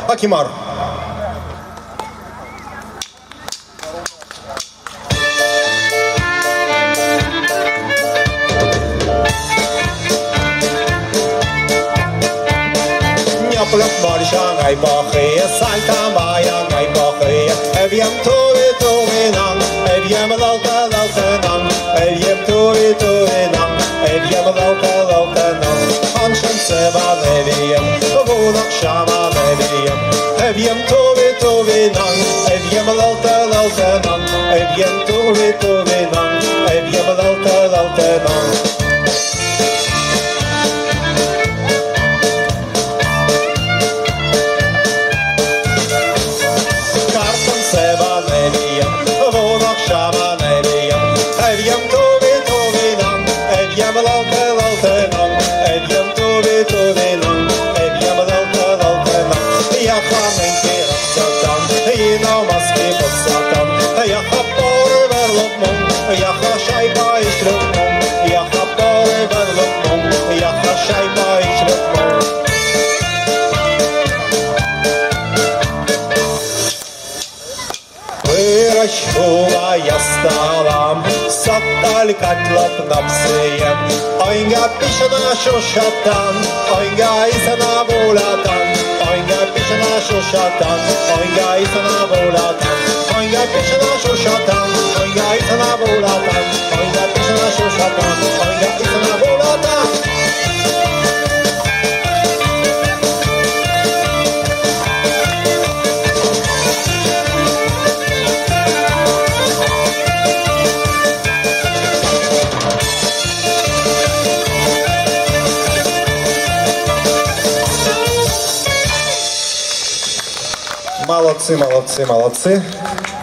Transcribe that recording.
Акимар. Pluk marsha ngai bakhe saita maya ngai bakhe evyam tovi nang evyam lauka nang evyam tovi nang evyam lauka nang hanshan seva evyam vonak shama evyam evyam tovi nang evyam lauka nang evyam tovi nang evyam lauka nang Я стала саттали катлап напсеем Ойга пишена шушатан Ойга исана булатан Ойга пишена шушатан Ойга исана булатан Ойга пишена шушатан Ойга исана булатан Ойга пишена шушатан Ойга исана булатан Молодцы, молодцы, молодцы.